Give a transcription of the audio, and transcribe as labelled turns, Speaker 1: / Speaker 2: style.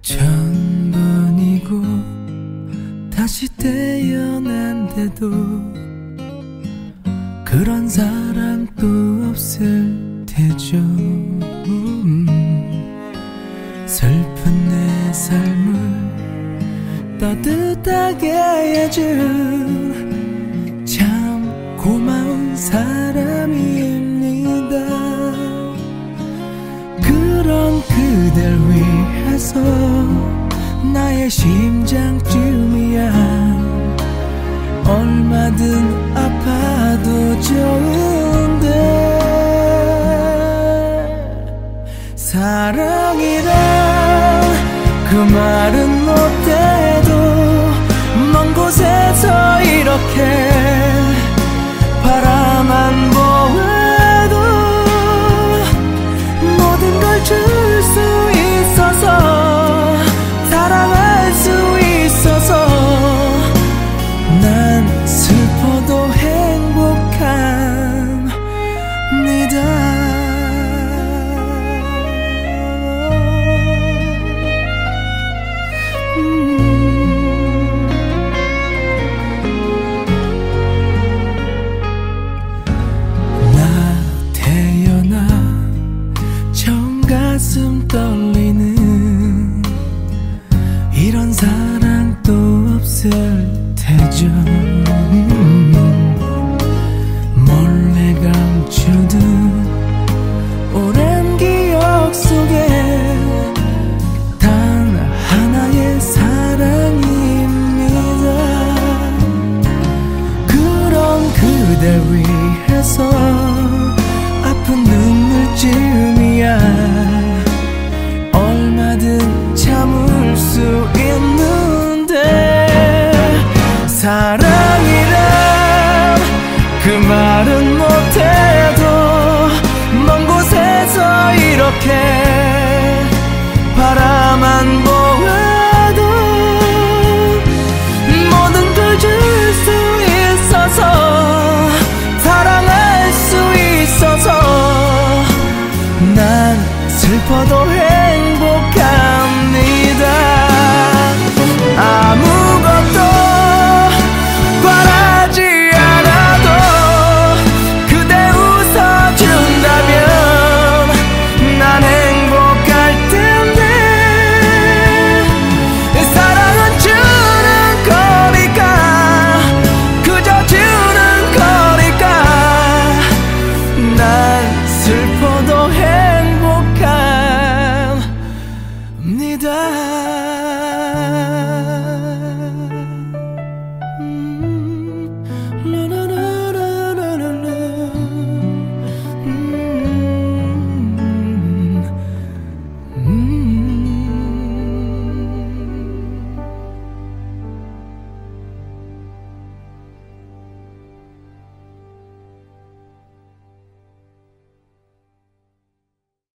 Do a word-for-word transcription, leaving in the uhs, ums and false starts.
Speaker 1: 천번이고 다시 태어난데도 그런 사람 또 없을 테죠. 음, 슬픈 내 삶을 따뜻하게 해준 참 고마운 사람입니다. 그런 그댈 위해서 나의 심장쯤이야 얼마든 아파도 좋은데, 사랑이란 그 말은 못해도 먼 곳에서 이렇게 바라만 보아도 모든 걸 줄 수 있어서 사랑할 수 있어서 난 슬퍼도 행복합니다. 가슴 떨리는 이런 사랑도 없을 테죠. 몰래 감추던 오랜 기억 속에 단 하나의 사랑입니다. 그런 그댈 위해서 아픈 눈물쯤이야 얼마든 참을 수 있는데, 사랑이란 그 말은 못해도 먼 곳에서 이렇게 바라만 보아도 모든 걸 줄 수 있어서 사랑할 수 있어서 난 슬퍼도